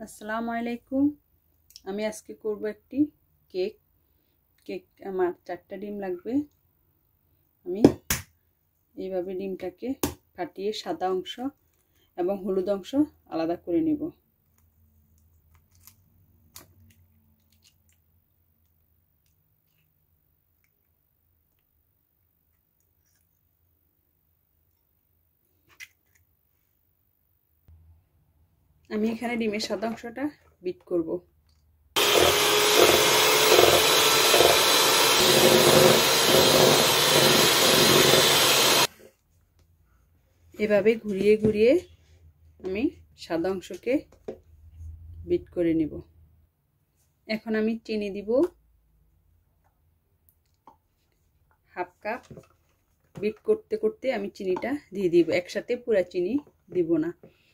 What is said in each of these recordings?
আসসালামু আলাইকুম। আমি আজকে করব একটি কেক। আমার 4টা ডিম লাগবে। আমি এইভাবে ডিমটাকে ফাটিয়ে সাদা অংশ এবং হলুদ অংশ আলাদা করে নেব। আমি এখানে ডিমের সাদা অংশটা বিট করব। এভাবে ঘুরিয়ে ঘুরিয়ে আমি সাদা অংশকে বিট করে নেব। এখন আমি চিনি দিব হাফ কাপ। বিট করতে করতে আমি চিনিটা দিয়ে দিব, একসাথে পুরো চিনি দিব না।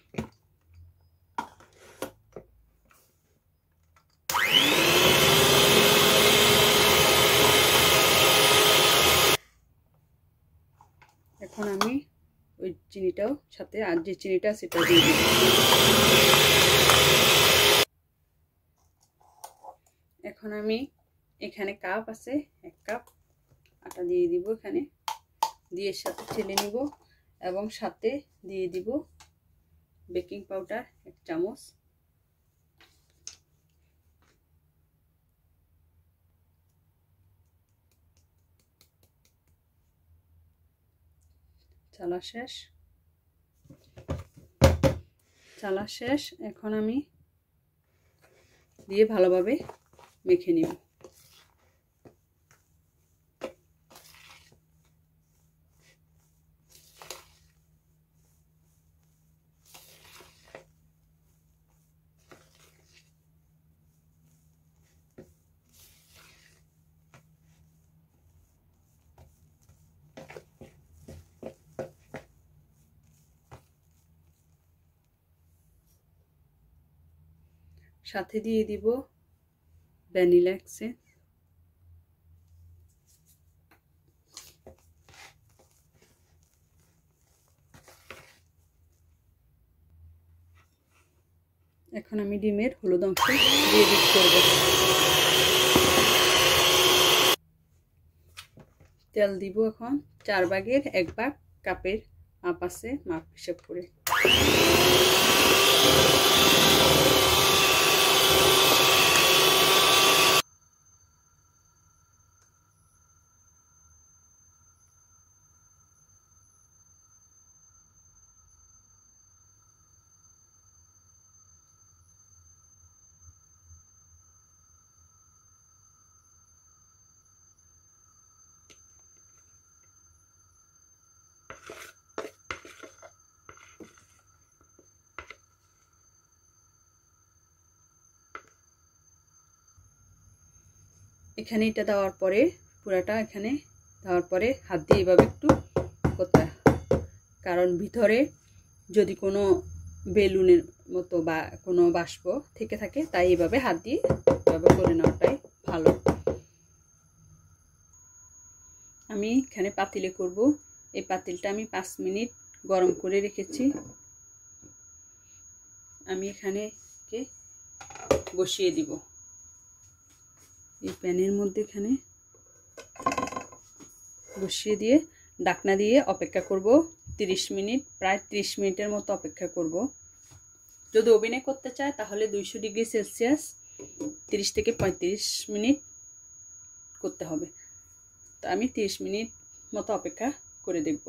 এখন আমি ওই চিনিটাও সাথে আর যে চিনিটা সেটা দিয়ে দিব। এখন আমি এখানে কাপ আছে 1 কাপ আটা দিয়ে দিব, এখানে দিয়ে সাথে ছেলে নিব এবং সাথে দিয়ে দিব বেকিং পাউডার 1 চামচ। চালা শেষ। এখন আমি দিয়ে ভালোভাবে মেখে নিব। সাথে দিয়ে দিব ভ্যানিলা এসেন্স। এখন আমি ডিমের হলুদ অংশ দিয়ে বিট করব। তেল দিব এখন 4 ভাগের 1 ভাগ কাপের মাপ আছে, মাপ হিসাব করে। এখানে এটা দেওয়ার পরে পুরাটা এখানে দেওয়ার পরে হাত দিয়ে এইভাবে একটু করতে, কারণ ভিতরে যদি কোনো বেলুনের মতো বা কোনো বাষ্প থেকে থাকে, তাই এইভাবে হাত দিয়ে এভাবে করে নেওয়াটাই ভালো। আমি এখানে পাতিলে করব। এই পাতিলটা আমি 5 মিনিট গরম করে রেখেছি। আমি এখানে বসিয়ে দিব এই প্যানের মধ্যে, এখানে বসিয়ে দিয়ে ঢাকনা দিয়ে অপেক্ষা করব 30 মিনিট। প্রায় 30 মিনিটের মতো অপেক্ষা করব। যদি ওভেনে করতে চায় তাহলে 200 ডিগ্রি সেলসিয়াস 30 থেকে 35 মিনিট করতে হবে। তো আমি 30 মিনিট মতো অপেক্ষা করে দেখব।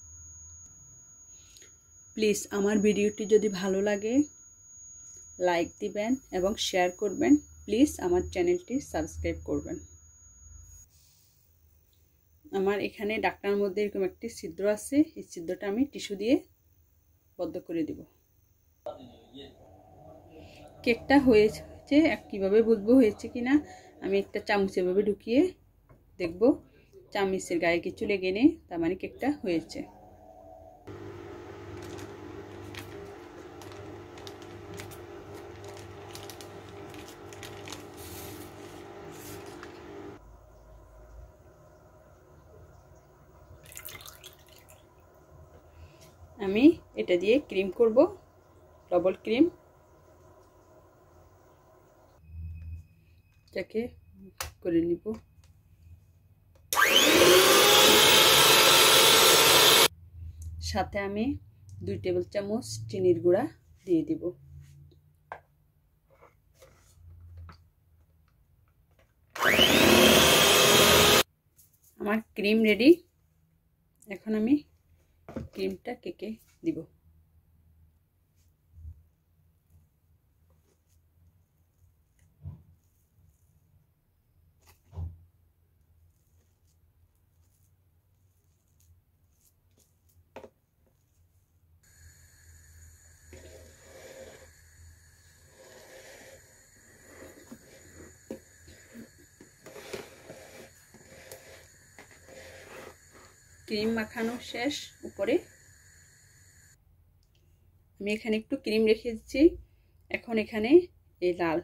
প্লিজ আমার ভিডিওটি যদি ভালো লাগে লাইক দিবেন এবং শেয়ার করবেন। প্লিজ আমার চ্যানেলটি সাবস্ক্রাইব করবেন। আমার এখানে ঢাকনার মধ্যে এরকম একটি ছিদ্র আছে, এই ছিদ্রটা আমি টিস্যু দিয়ে বন্ধ করে দিব। কেকটা হয়েছে কিভাবে বুঝবো হয়েছে কিনা, আমি একটা চামচ এভাবে ঢুকিয়ে দেখব। চামচের গায়ে কিছু লেগে নেই, তার মানে কেকটা হয়েছে। আমি এটা দিয়ে ক্রিম করব, ডবল ক্রিম। এটাকে করে নিব। সাথে আমি 2 টেবিল চামচ চিনির গুঁড়া দিয়ে দিব। আমার ক্রিম রেডি। এখন আমি ক্রিমটা কেকে দিব। ক্রিম মাখানো শেষ। উপরে আমি এখানে একটু ক্রিম রেখে দিচ্ছি। এখন এখানে এই লাল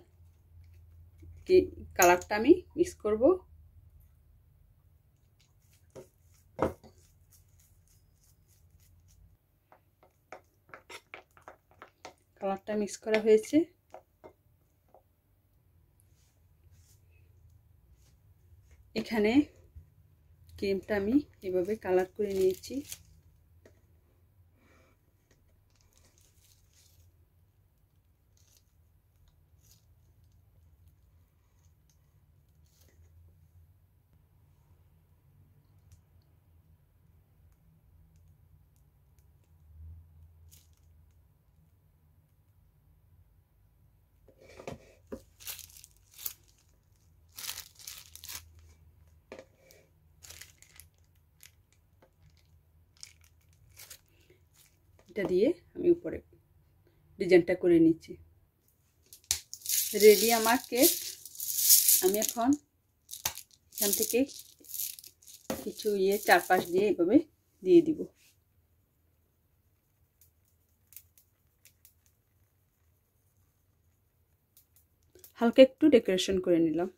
কালারটা আমি মিক্স করব। কালারটা মিক্স করা হয়েছে। এখানে ক্রিমটা আমি এভাবে কালার করে নিয়েছি। এটা দিয়ে আমি উপরে ডিজাইনটা করে নিচ্ছি। রেডি আমার কেক। আমি এখন এখান থেকে কিছু চারপাশ দিয়ে এভাবে দিয়ে দিব। হালকা একটু ডেকোরেশন করে নিলাম।